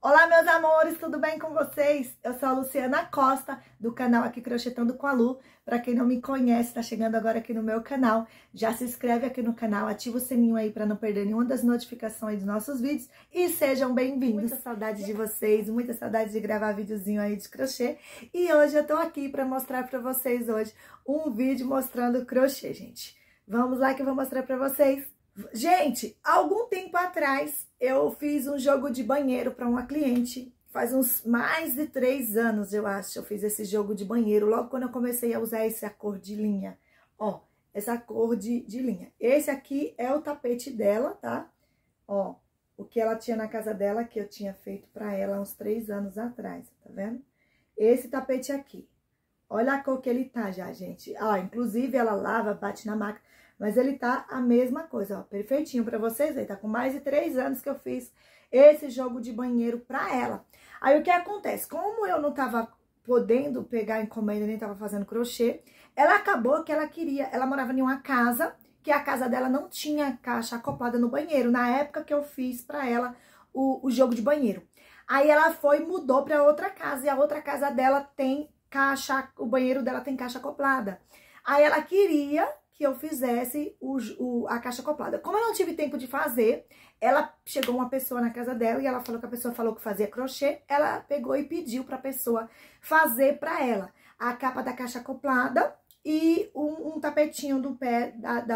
Olá, meus amores, tudo bem com vocês? Eu sou a Luciana Costa, do canal aqui Crochetando com a Lu. Para quem não me conhece, tá chegando agora aqui no meu canal, já se inscreve aqui no canal, ativa o sininho aí para não perder nenhuma das notificações dos nossos vídeos e sejam bem-vindos. Muita saudade de vocês, muita saudade de gravar videozinho aí de crochê. E hoje eu tô aqui para mostrar para vocês hoje um vídeo mostrando crochê, gente. Vamos lá que eu vou mostrar para vocês. Gente, algum tempo atrás eu fiz um jogo de banheiro para uma cliente. Faz uns mais de 3 anos, eu acho, eu fiz esse jogo de banheiro. Logo quando eu comecei a usar essa cor de linha. Ó, essa cor de linha. Esse aqui é o tapete dela, tá? Ó, o que ela tinha na casa dela, que eu tinha feito para ela uns 3 anos atrás, tá vendo? Esse tapete aqui. Olha a cor que ele tá já, gente. Ó, inclusive ela lava, bate na máquina. Mas ele tá a mesma coisa, ó, perfeitinho pra vocês verem. Tá com mais de 3 anos que eu fiz esse jogo de banheiro pra ela. Aí, o que acontece? Como eu não tava podendo pegar encomenda, nem tava fazendo crochê, ela acabou que ela queria... Ela morava em uma casa, que a casa dela não tinha caixa acoplada no banheiro, na época que eu fiz pra ela o jogo de banheiro. Aí, ela foi e mudou pra outra casa, e a outra casa dela tem caixa... O banheiro dela tem caixa acoplada. Aí, ela queria que eu fizesse a caixa acoplada. Como eu não tive tempo de fazer, chegou uma pessoa na casa dela e ela falou que a pessoa falou que fazia crochê, ela pegou e pediu pra pessoa fazer pra ela a capa da caixa acoplada e um tapetinho do pé,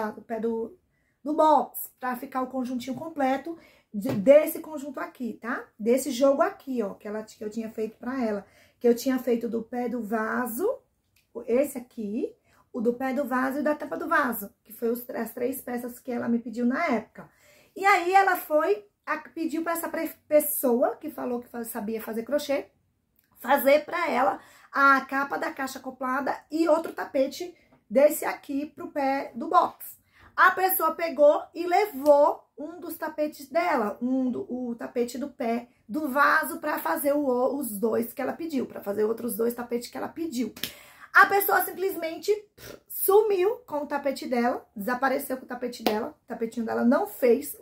do box, pra ficar o conjuntinho completo desse conjunto aqui, tá? Desse jogo aqui, ó, que eu tinha feito pra ela. Que eu tinha feito do pé do vaso, esse aqui, o do pé do vaso e da tampa do vaso, que foi as 3 peças que ela me pediu na época. E aí, ela pediu para essa pessoa, que falou que sabia fazer crochê, fazer para ela a capa da caixa acoplada e outro tapete desse aqui pro pé do box. A pessoa pegou e levou um dos tapetes dela, o tapete do pé do vaso para fazer os 2 que ela pediu, para fazer outros 2 tapetes que ela pediu. A pessoa simplesmente sumiu com o tapete dela, desapareceu com o tapete dela, o tapetinho dela não fez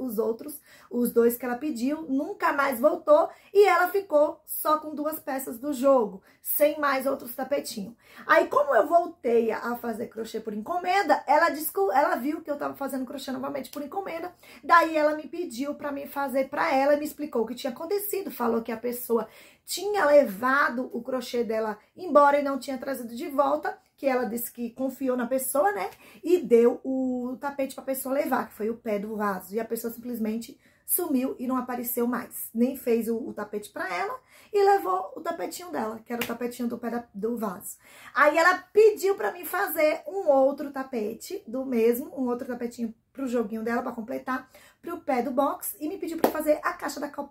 os 2 que ela pediu, nunca mais voltou e ela ficou só com 2 peças do jogo, sem mais outros tapetinhos. Aí, como eu voltei a fazer crochê por encomenda, ela viu que eu tava fazendo crochê novamente por encomenda, daí ela me pediu pra mim fazer pra ela e me explicou o que tinha acontecido, falou que a pessoa tinha levado o crochê dela embora e não tinha trazido de volta, que ela disse que confiou na pessoa, né? E deu o tapete pra pessoa levar, que foi o pé do vaso. E a pessoa simplesmente sumiu e não apareceu mais. Nem fez o tapete pra ela e levou o tapetinho dela, que era o tapetinho do pé do vaso. Aí ela pediu pra mim fazer um outro tapete um outro tapetinho pro joguinho dela, pra completar, pro pé do box, e me pediu pra fazer a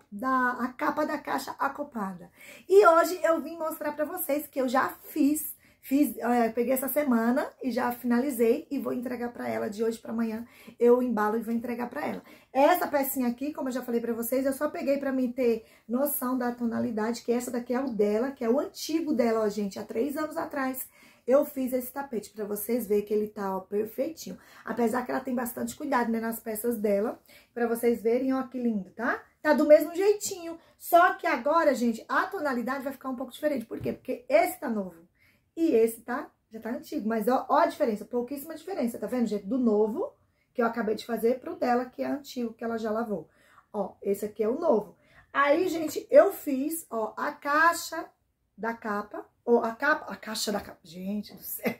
capa da caixa acoplada. E hoje eu vim mostrar pra vocês que eu já peguei essa semana e já finalizei e vou entregar pra ela de hoje pra amanhã. Eu embalo e vou entregar pra ela. Essa pecinha aqui, como eu já falei pra vocês, eu só peguei pra mim ter noção da tonalidade, que essa daqui é o dela, que é o antigo dela, ó, gente, há 3 anos atrás. Eu fiz esse tapete pra vocês verem que ele tá, ó, perfeitinho. Apesar que ela tem bastante cuidado, né, nas peças dela, pra vocês verem, ó, que lindo, tá? Tá do mesmo jeitinho. Só que agora, gente, a tonalidade vai ficar um pouco diferente. Por quê? Porque esse tá novo. E esse já tá antigo, mas ó a diferença, pouquíssima diferença, tá vendo, gente? Do novo, que eu acabei de fazer, pro dela, que é antigo, que ela já lavou. Ó, esse aqui é o novo. Aí, gente, eu fiz, ó, a caixa da capa, ou a caixa da capa, gente do céu.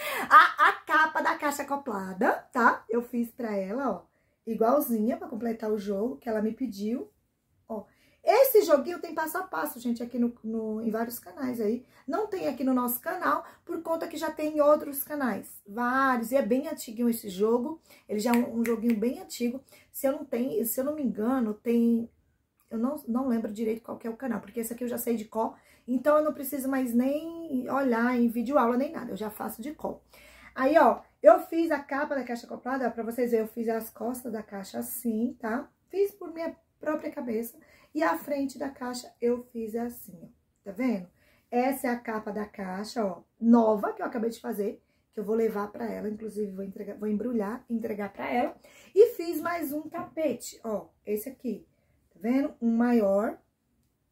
A capa da caixa acoplada, tá? Eu fiz pra ela, ó, igualzinha, pra completar o jogo que ela me pediu, ó. Esse joguinho tem passo a passo, gente, aqui em vários canais aí. Não tem aqui no nosso canal, por conta que já tem em outros canais. Vários, e é bem antiguinho esse jogo. Ele já é um joguinho bem antigo. Se eu não me engano, tem... Eu não lembro direito qual que é o canal, porque esse aqui eu já sei de cor. Então, eu não preciso mais nem olhar em videoaula nem nada, eu já faço de cor. Aí, ó, eu fiz a capa da caixa acoplada, pra vocês verem, eu fiz as costas da caixa assim, tá? Fiz por minha própria cabeça. E a frente da caixa eu fiz assim, ó, tá vendo? Essa é a capa da caixa, ó, nova, que eu acabei de fazer, que eu vou levar pra ela, inclusive vou embrulhar e entregar pra ela. E fiz mais um tapete, ó, esse aqui, tá vendo? Um maior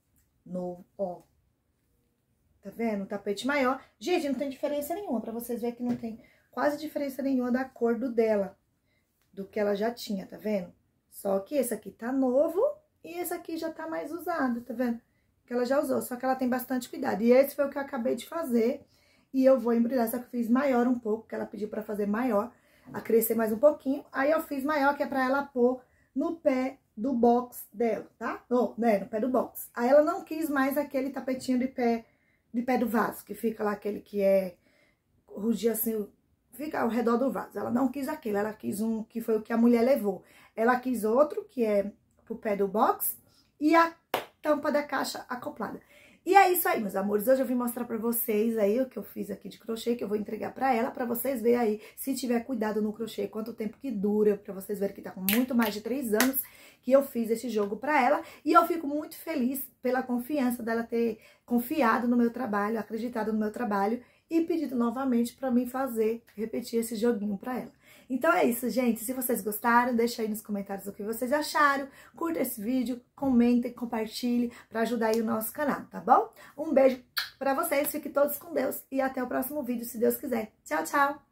novo, ó. Tá vendo? O tapete maior. Gente, não tem diferença nenhuma, pra vocês verem que não tem quase diferença nenhuma da cor do dela, do que ela já tinha, tá vendo? Só que esse aqui tá novo e esse aqui já tá mais usado, tá vendo? Que ela já usou, só que ela tem bastante cuidado. E esse foi o que eu acabei de fazer. E eu vou embrulhar, só que eu fiz maior um pouco, que ela pediu pra fazer maior, a crescer mais um pouquinho. Aí eu fiz maior, que é pra ela pôr no pé do box dela, tá? No pé do box. Aí ela não quis mais aquele tapetinho de pé do vaso, que fica lá aquele que é rugia assim, fica ao redor do vaso. Ela não quis aquele, ela quis um que foi o que a mulher levou. Ela quis outro, que é pro pé do box, e a tampa da caixa acoplada. E é isso aí, meus amores. Hoje eu vim mostrar pra vocês aí o que eu fiz aqui de crochê, que eu vou entregar pra ela, pra vocês verem aí, se tiver cuidado no crochê, quanto tempo que dura, pra vocês verem que tá com muito mais de 3 anos que eu fiz esse jogo pra ela. E eu fico muito feliz pela confiança dela ter confiado no meu trabalho, acreditado no meu trabalho e pedido novamente pra mim repetir esse joguinho pra ela. Então é isso, gente. Se vocês gostaram, deixa aí nos comentários o que vocês acharam. Curta esse vídeo, comentem, compartilhem para ajudar aí o nosso canal, tá bom? Um beijo pra vocês, fiquem todos com Deus e até o próximo vídeo, se Deus quiser. Tchau, tchau!